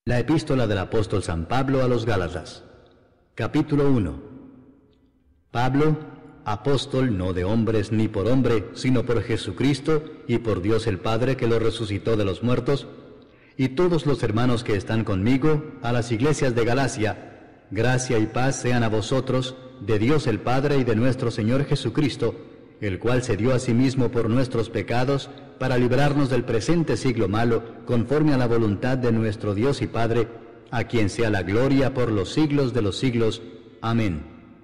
La epístola del apóstol San Pablo a los Gálatas. Capítulo 1. Pablo, apóstol no de hombres ni por hombre, sino por Jesucristo y por Dios el Padre que lo resucitó de los muertos, y todos los hermanos que están conmigo, a las iglesias de Galacia, gracia y paz sean a vosotros, de Dios el Padre y de nuestro Señor Jesucristo, el cual se dio a sí mismo por nuestros pecados, para librarnos del presente siglo malo, conforme a la voluntad de nuestro Dios y Padre, a quien sea la gloria por los siglos de los siglos. Amén.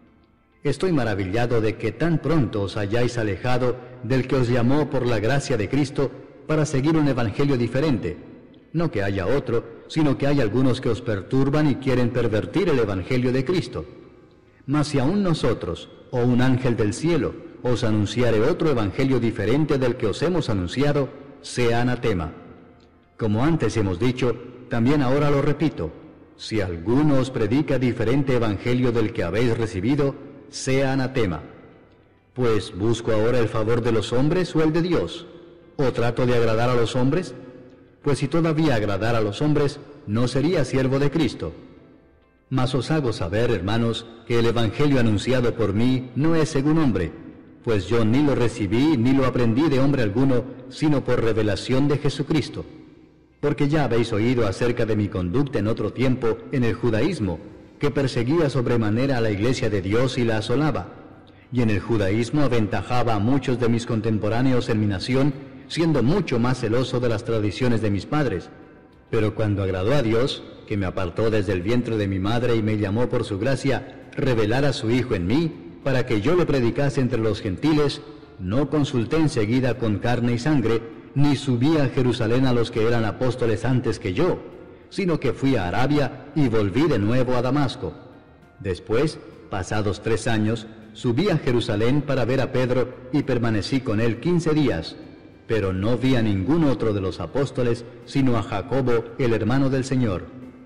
Estoy maravillado de que tan pronto os hayáis alejado del que os llamó por la gracia de Cristo para seguir un evangelio diferente. No que haya otro, sino que hay algunos que os perturban y quieren pervertir el evangelio de Cristo. Mas si aún nosotros, o un ángel del cielo, os anunciare otro evangelio diferente del que os hemos anunciado, sea anatema. Como antes hemos dicho, también ahora lo repito, si alguno os predica diferente evangelio del que habéis recibido, sea anatema. Pues, ¿busco ahora el favor de los hombres o el de Dios? ¿O trato de agradar a los hombres? Pues si todavía agradara a los hombres, no sería siervo de Cristo. Mas os hago saber, hermanos, que el evangelio anunciado por mí no es según hombre, pues yo ni lo recibí ni lo aprendí de hombre alguno, sino por revelación de Jesucristo. Porque ya habéis oído acerca de mi conducta en otro tiempo en el judaísmo, que perseguía sobremanera a la iglesia de Dios y la asolaba. Y en el judaísmo aventajaba a muchos de mis contemporáneos en mi nación, siendo mucho más celoso de las tradiciones de mis padres. Pero cuando agradó a Dios, que me apartó desde el vientre de mi madre y me llamó por su gracia, revelar a su Hijo en mí, para que yo le predicase entre los gentiles, no consulté enseguida con carne y sangre, ni subí a Jerusalén a los que eran apóstoles antes que yo, sino que fui a Arabia y volví de nuevo a Damasco. Después, pasados 3 años, subí a Jerusalén para ver a Pedro y permanecí con él 15 días, pero no vi a ningún otro de los apóstoles, sino a Jacobo, el hermano del Señor.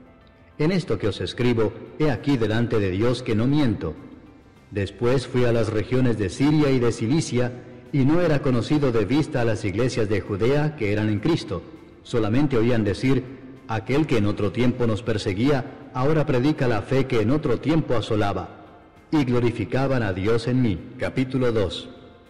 En esto que os escribo, he aquí delante de Dios que no miento. Después fui a las regiones de Siria y de Cilicia, y no era conocido de vista a las iglesias de Judea que eran en Cristo. Solamente oían decir, aquel que en otro tiempo nos perseguía, ahora predica la fe que en otro tiempo asolaba. Y glorificaban a Dios en mí. Capítulo 2.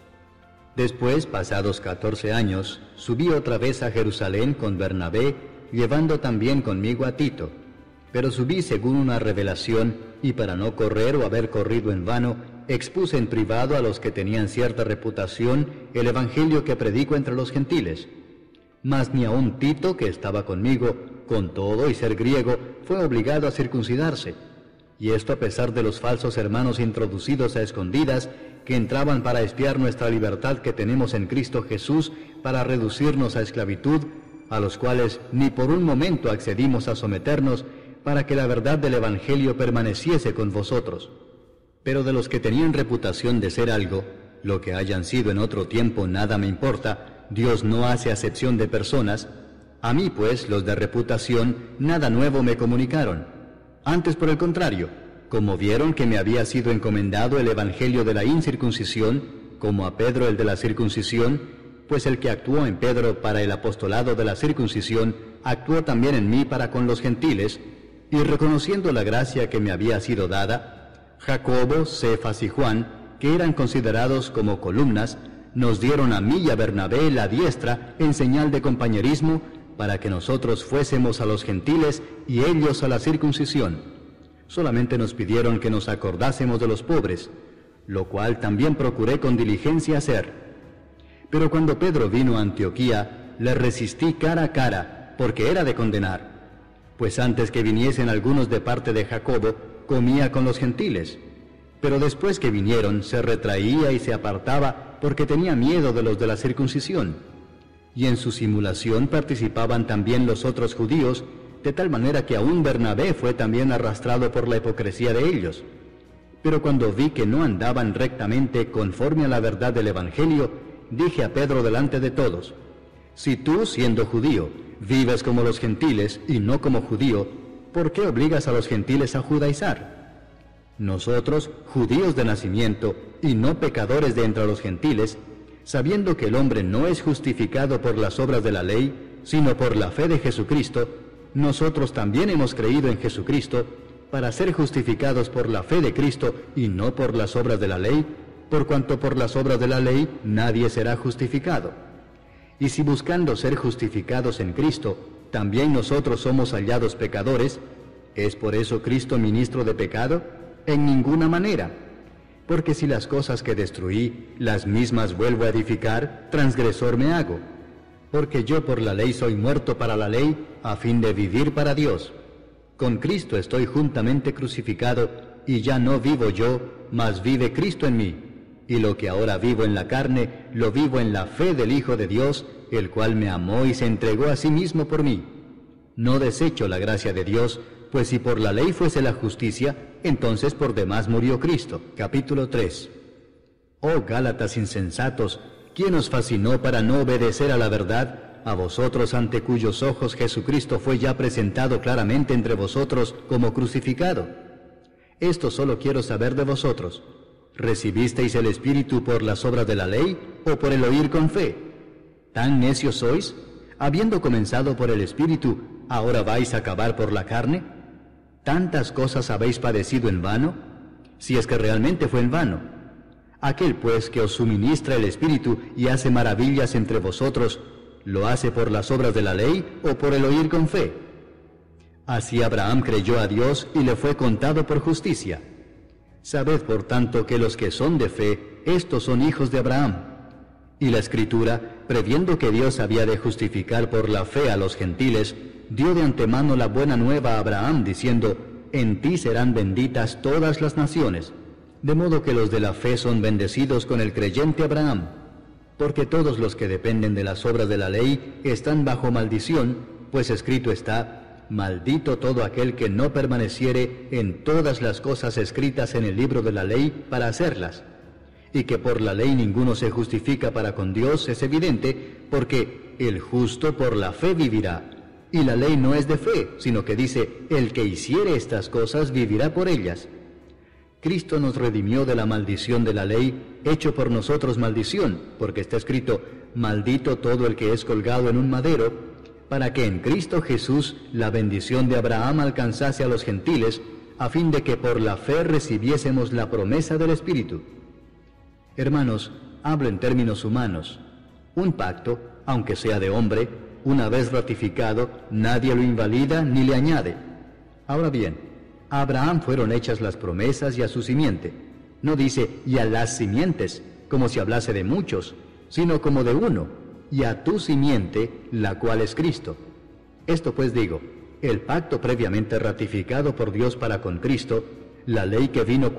Después, pasados 14 años, subí otra vez a Jerusalén con Bernabé, llevando también conmigo a Tito. Pero subí según una revelación, y para no correr o haber corrido en vano, expuse en privado a los que tenían cierta reputación el evangelio que predico entre los gentiles. Mas ni aun Tito, que estaba conmigo, con todo y ser griego, fue obligado a circuncidarse. Y esto a pesar de los falsos hermanos introducidos a escondidas, que entraban para espiar nuestra libertad que tenemos en Cristo Jesús, para reducirnos a esclavitud, a los cuales ni por un momento accedimos a someternos, para que la verdad del evangelio permaneciese con vosotros. Pero de los que tenían reputación de ser algo, lo que hayan sido en otro tiempo nada me importa, Dios no hace acepción de personas. A mí, pues, los de reputación, nada nuevo me comunicaron. Antes, por el contrario, como vieron que me había sido encomendado el evangelio de la incircuncisión, como a Pedro el de la circuncisión, pues el que actuó en Pedro para el apostolado de la circuncisión, actuó también en mí para con los gentiles, y reconociendo la gracia que me había sido dada, Jacobo, Cefas y Juan, que eran considerados como columnas, nos dieron a mí y a Bernabé la diestra en señal de compañerismo, para que nosotros fuésemos a los gentiles y ellos a la circuncisión. Solamente nos pidieron que nos acordásemos de los pobres, lo cual también procuré con diligencia hacer. Pero cuando Pedro vino a Antioquía, le resistí cara a cara, porque era de condenar. Pues antes que viniesen algunos de parte de Jacobo, comía con los gentiles. Pero después que vinieron, se retraía y se apartaba, porque tenía miedo de los de la circuncisión. Y en su simulación participaban también los otros judíos, de tal manera que aún Bernabé fue también arrastrado por la hipocresía de ellos. Pero cuando vi que no andaban rectamente conforme a la verdad del evangelio, dije a Pedro delante de todos, si tú, siendo judío, vives como los gentiles y no como judío, ¿por qué obligas a los gentiles a judaizar? Nosotros, judíos de nacimiento y no pecadores de entre los gentiles, sabiendo que el hombre no es justificado por las obras de la ley, sino por la fe de Jesucristo, nosotros también hemos creído en Jesucristo para ser justificados por la fe de Cristo y no por las obras de la ley, por cuanto por las obras de la ley nadie será justificado. Y si buscando ser justificados en Cristo, también nosotros somos hallados pecadores, ¿es por eso Cristo ministro de pecado? En ninguna manera. Porque si las cosas que destruí, las mismas vuelvo a edificar, transgresor me hago. Porque yo por la ley soy muerto para la ley, a fin de vivir para Dios. Con Cristo estoy juntamente crucificado, y ya no vivo yo, mas vive Cristo en mí. Y lo que ahora vivo en la carne, lo vivo en la fe del Hijo de Dios, el cual me amó y se entregó a sí mismo por mí. No desecho la gracia de Dios, pues si por la ley fuese la justicia, entonces por demás murió Cristo. Capítulo 3. Oh Gálatas insensatos, ¿quién os fascinó para no obedecer a la verdad? A vosotros ante cuyos ojos Jesucristo fue ya presentado claramente entre vosotros como crucificado. Esto solo quiero saber de vosotros. ¿Recibisteis el Espíritu por las obras de la ley o por el oír con fe? ¿Tan necios sois? Habiendo comenzado por el Espíritu, ¿ahora vais a acabar por la carne? ¿Tantas cosas habéis padecido en vano? Si es que realmente fue en vano. Aquel pues que os suministra el Espíritu y hace maravillas entre vosotros, ¿lo hace por las obras de la ley o por el oír con fe? Así Abraham creyó a Dios y le fue contado por justicia. Sabed por tanto que los que son de fe, estos son hijos de Abraham. Y la Escritura, previendo que Dios había de justificar por la fe a los gentiles, dio de antemano la buena nueva a Abraham, diciendo, en ti serán benditas todas las naciones. De modo que los de la fe son bendecidos con el creyente Abraham. Porque todos los que dependen de las obras de la ley están bajo maldición, pues escrito está, maldito todo aquel que no permaneciere en todas las cosas escritas en el libro de la ley para hacerlas. Y que por la ley ninguno se justifica para con Dios es evidente, porque el justo por la fe vivirá. Y la ley no es de fe, sino que dice, el que hiciere estas cosas vivirá por ellas. Cristo nos redimió de la maldición de la ley, hecho por nosotros maldición, porque está escrito, maldito todo el que es colgado en un madero, para que en Cristo Jesús la bendición de Abraham alcanzase a los gentiles, a fin de que por la fe recibiésemos la promesa del Espíritu. Hermanos, hablo en términos humanos. Un pacto, aunque sea de hombre, una vez ratificado, nadie lo invalida ni le añade. Ahora bien, a Abraham fueron hechas las promesas y a su simiente. No dice, y a las simientes, como si hablase de muchos, sino como de uno, y a tu simiente, la cual es Cristo. Esto pues digo, el pacto previamente ratificado por Dios para con Cristo, la ley que vino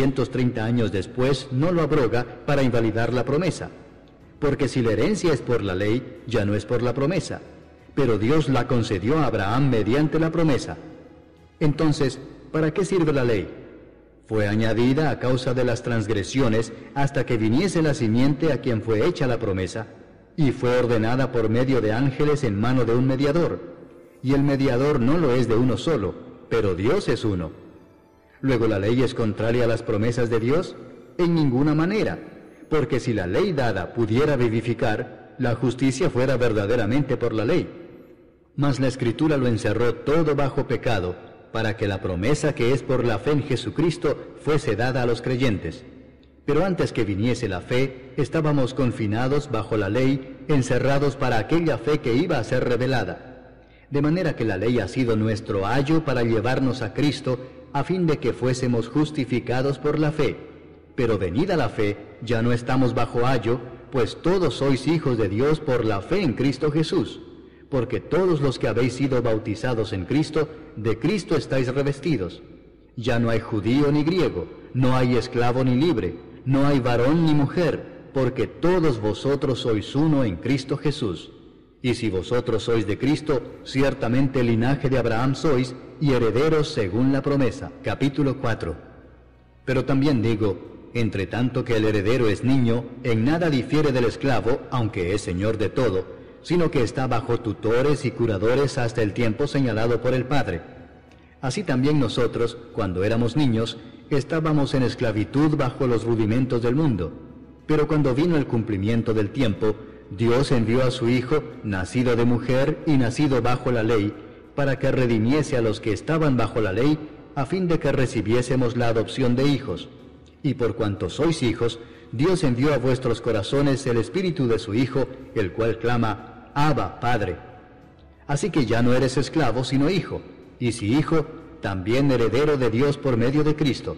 430 años después no lo abroga para invalidar la promesa. Porque si la herencia es por la ley, ya no es por la promesa. Pero Dios la concedió a Abraham mediante la promesa. Entonces, ¿para qué sirve la ley? Fue añadida a causa de las transgresiones hasta que viniese la simiente a quien fue hecha la promesa, y fue ordenada por medio de ángeles en mano de un mediador. Y el mediador no lo es de uno solo, pero Dios es uno. Luego, ¿la ley es contraria a las promesas de Dios? En ninguna manera, porque si la ley dada pudiera vivificar, la justicia fuera verdaderamente por la ley. Mas la Escritura lo encerró todo bajo pecado, para que la promesa que es por la fe en Jesucristo fuese dada a los creyentes. Pero antes que viniese la fe, estábamos confinados bajo la ley, encerrados para aquella fe que iba a ser revelada. De manera que la ley ha sido nuestro ayo para llevarnos a Cristo, a fin de que fuésemos justificados por la fe. Pero venida la fe, ya no estamos bajo ayo, pues todos sois hijos de Dios por la fe en Cristo Jesús. Porque todos los que habéis sido bautizados en Cristo, de Cristo estáis revestidos. Ya no hay judío ni griego, no hay esclavo ni libre, no hay varón ni mujer, porque todos vosotros sois uno en Cristo Jesús. Y si vosotros sois de Cristo, ciertamente linaje de Abraham sois, y herederos según la promesa. Capítulo 4. Pero también digo, entre tanto que el heredero es niño, en nada difiere del esclavo, aunque es señor de todo, sino que está bajo tutores y curadores hasta el tiempo señalado por el Padre. Así también nosotros, cuando éramos niños, estábamos en esclavitud bajo los rudimentos del mundo. Pero cuando vino el cumplimiento del tiempo, Dios envió a su Hijo, nacido de mujer y nacido bajo la ley, para que redimiese a los que estaban bajo la ley, a fin de que recibiésemos la adopción de hijos. Y por cuanto sois hijos, Dios envió a vuestros corazones el Espíritu de su Hijo, el cual clama, Abba, Padre. Así que ya no eres esclavo, sino hijo, y si hijo, también heredero de Dios por medio de Cristo.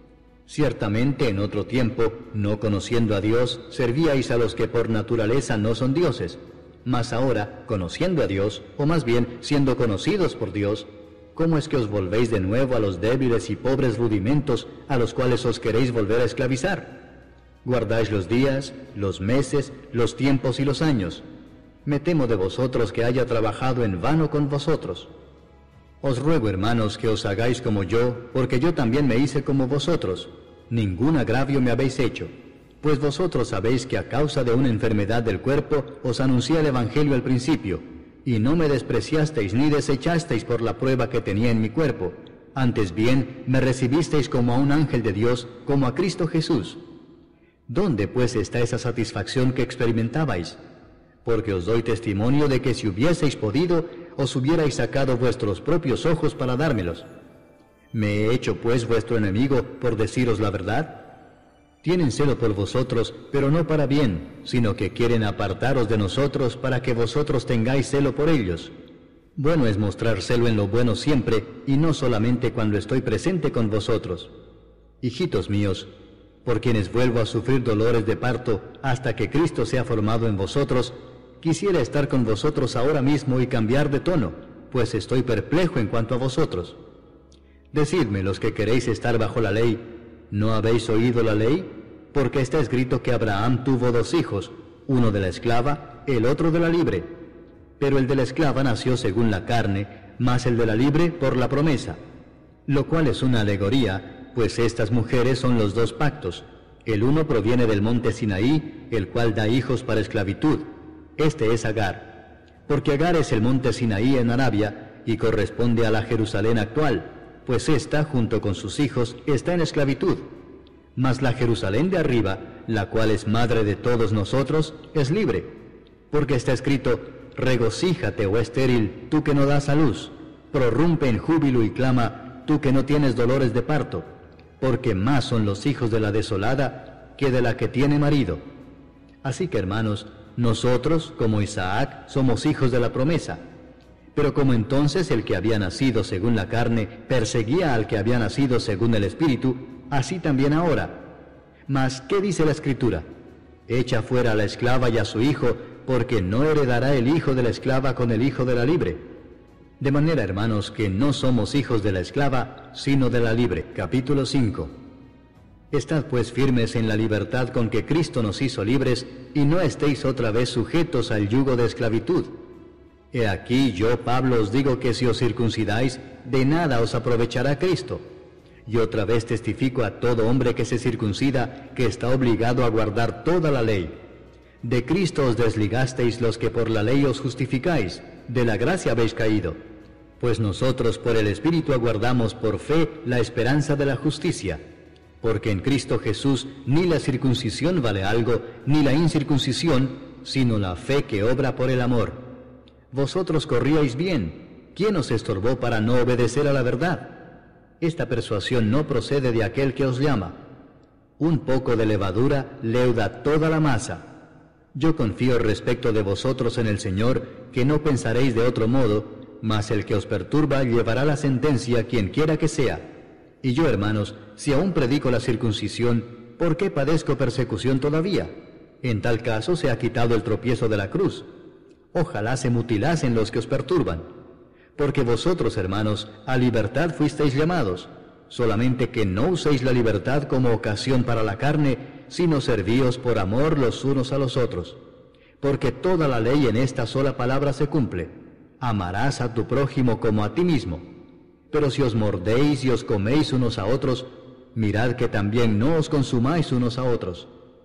Ciertamente en otro tiempo, no conociendo a Dios, servíais a los que por naturaleza no son dioses. Mas ahora, conociendo a Dios, o más bien siendo conocidos por Dios, ¿cómo es que os volvéis de nuevo a los débiles y pobres rudimentos a los cuales os queréis volver a esclavizar? Guardáis los días, los meses, los tiempos y los años. Me temo de vosotros que haya trabajado en vano con vosotros. Os ruego, hermanos, que os hagáis como yo, porque yo también me hice como vosotros. Ningún agravio me habéis hecho, pues vosotros sabéis que a causa de una enfermedad del cuerpo os anuncié el Evangelio al principio, y no me despreciasteis ni desechasteis por la prueba que tenía en mi cuerpo. Antes bien, me recibisteis como a un ángel de Dios, como a Cristo Jesús. ¿Dónde pues está esa satisfacción que experimentabais? Porque os doy testimonio de que si hubieseis podido, os hubierais sacado vuestros propios ojos para dármelos. ¿Me he hecho pues vuestro enemigo por deciros la verdad? Tienen celo por vosotros, pero no para bien, sino que quieren apartaros de nosotros para que vosotros tengáis celo por ellos. Bueno es mostrar celo en lo bueno siempre, y no solamente cuando estoy presente con vosotros. Hijitos míos, por quienes vuelvo a sufrir dolores de parto hasta que Cristo sea formado en vosotros, quisiera estar con vosotros ahora mismo y cambiar de tono, pues estoy perplejo en cuanto a vosotros. Decidme, los que queréis estar bajo la ley, ¿no habéis oído la ley? Porque está escrito que Abraham tuvo 2 hijos, uno de la esclava, el otro de la libre. Pero el de la esclava nació según la carne, mas el de la libre por la promesa, lo cual es una alegoría, pues estas mujeres son los 2 pactos. El uno proviene del monte Sinaí, el cual da hijos para esclavitud. Este es Agar, porque Agar es el monte Sinaí en Arabia, y corresponde a la Jerusalén actual, pues ésta, junto con sus hijos, está en esclavitud. Mas la Jerusalén de arriba, la cual es madre de todos nosotros, es libre. Porque está escrito, regocíjate, oh estéril, tú que no das a luz, prorrumpe en júbilo y clama, tú que no tienes dolores de parto, porque más son los hijos de la desolada que de la que tiene marido. Así que, hermanos, nosotros, como Isaac, somos hijos de la promesa. Pero como entonces el que había nacido según la carne perseguía al que había nacido según el Espíritu, así también ahora. Mas, ¿qué dice la Escritura? Echa fuera a la esclava y a su hijo, porque no heredará el hijo de la esclava con el hijo de la libre. De manera, hermanos, que no somos hijos de la esclava, sino de la libre. Capítulo 5. Estad pues firmes en la libertad con que Cristo nos hizo libres, y no estéis otra vez sujetos al yugo de esclavitud. He aquí yo, Pablo, os digo que si os circuncidáis, de nada os aprovechará Cristo. Y otra vez testifico a todo hombre que se circuncida, que está obligado a guardar toda la ley. De Cristo os desligasteis los que por la ley os justificáis, de la gracia habéis caído. Pues nosotros por el Espíritu aguardamos por fe la esperanza de la justicia. Porque en Cristo Jesús ni la circuncisión vale algo, ni la incircuncisión, sino la fe que obra por el amor. Vosotros corríais bien. ¿Quién os estorbó para no obedecer a la verdad? Esta persuasión no procede de aquel que os llama. Un poco de levadura leuda toda la masa. Yo confío respecto de vosotros en el Señor, que no pensaréis de otro modo, mas el que os perturba llevará la sentencia quien quiera que sea. Y yo, hermanos, si aún predico la circuncisión, ¿por qué padezco persecución todavía? En tal caso se ha quitado el tropiezo de la cruz. Ojalá se mutilasen los que os perturban. Porque vosotros, hermanos, a libertad fuisteis llamados, solamente que no uséis la libertad como ocasión para la carne, sino servíos por amor los unos a los otros. Porque toda la ley en esta sola palabra se cumple: amarás a tu prójimo como a ti mismo. Pero si os mordéis y os coméis unos a otros, mirad que también no os consumáis unos a otros.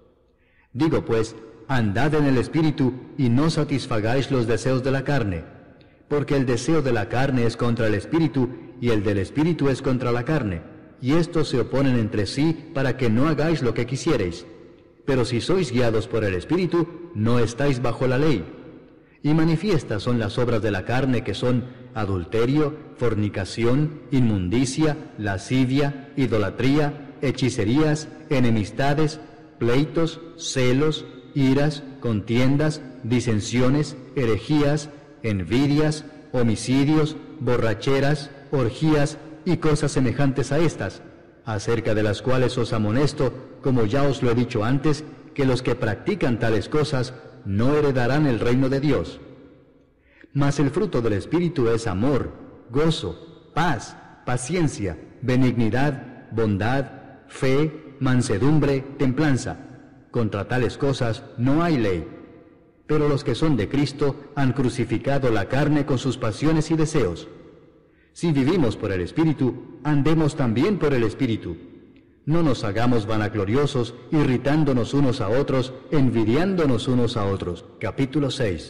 Digo pues, andad en el Espíritu y no satisfagáis los deseos de la carne, porque el deseo de la carne es contra el Espíritu y el del Espíritu es contra la carne, y estos se oponen entre sí para que no hagáis lo que quisiereis. Pero si sois guiados por el Espíritu, no estáis bajo la ley. y manifiestas son las obras de la carne, que son adulterio, fornicación, inmundicia, lascivia, idolatría, hechicerías, enemistades, pleitos, celos, iras, contiendas, disensiones, herejías, envidias, homicidios, borracheras, orgías y cosas semejantes a estas, acerca de las cuales os amonesto, como ya os lo he dicho antes, que los que practican tales cosas no heredarán el reino de Dios. Mas el fruto del Espíritu es amor, gozo, paz, paciencia, benignidad, bondad, fe, mansedumbre, templanza. Contra tales cosas no hay ley. Pero los que son de Cristo han crucificado la carne con sus pasiones y deseos. Si vivimos por el Espíritu, andemos también por el Espíritu. No nos hagamos vanagloriosos, irritándonos unos a otros, envidiándonos unos a otros. Capítulo 6.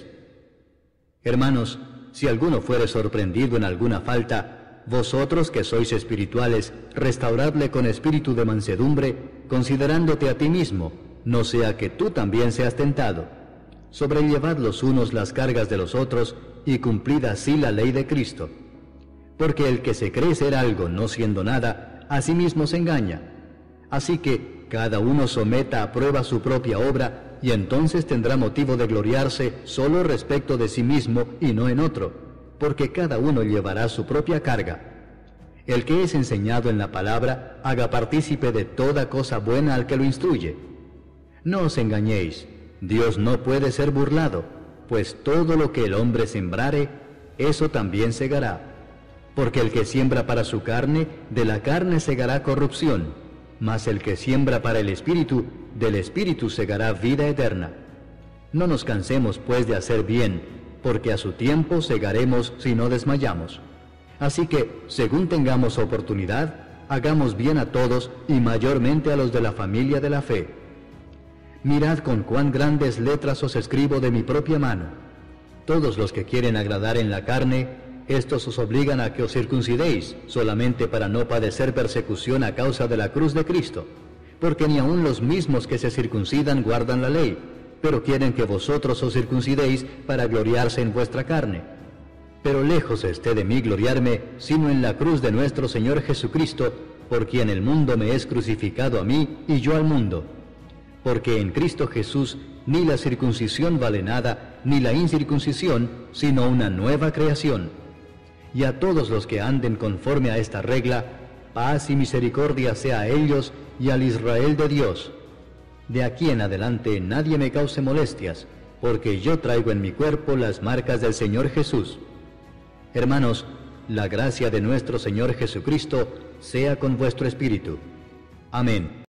Hermanos, si alguno fuere sorprendido en alguna falta, vosotros que sois espirituales, restauradle con espíritu de mansedumbre, considerándote a ti mismo, no sea que tú también seas tentado. Sobrellevad los unos las cargas de los otros, y cumplid así la ley de Cristo. Porque el que se cree ser algo no siendo nada, a sí mismo se engaña. Así que cada uno someta a prueba su propia obra, y entonces tendrá motivo de gloriarse solo respecto de sí mismo y no en otro, porque cada uno llevará su propia carga. El que es enseñado en la palabra, haga partícipe de toda cosa buena al que lo instruye. No os engañéis, Dios no puede ser burlado, pues todo lo que el hombre sembrare, eso también segará. Porque el que siembra para su carne, de la carne segará corrupción, mas el que siembra para el Espíritu, del Espíritu segará vida eterna. No nos cansemos pues de hacer bien, porque a su tiempo segaremos si no desmayamos. Así que, según tengamos oportunidad, hagamos bien a todos y mayormente a los de la familia de la fe. Mirad con cuán grandes letras os escribo de mi propia mano. Todos los que quieren agradar en la carne, estos os obligan a que os circuncidéis, solamente para no padecer persecución a causa de la cruz de Cristo. Porque ni aun los mismos que se circuncidan guardan la ley, pero quieren que vosotros os circuncidéis para gloriarse en vuestra carne. Pero lejos esté de mí gloriarme, sino en la cruz de nuestro Señor Jesucristo, por quien el mundo me es crucificado a mí y yo al mundo. Porque en Cristo Jesús ni la circuncisión vale nada, ni la incircuncisión, sino una nueva creación. Y a todos los que anden conforme a esta regla, paz y misericordia sea a ellos y al Israel de Dios. De aquí en adelante nadie me cause molestias, porque yo traigo en mi cuerpo las marcas del Señor Jesús. Hermanos, la gracia de nuestro Señor Jesucristo sea con vuestro espíritu. Amén.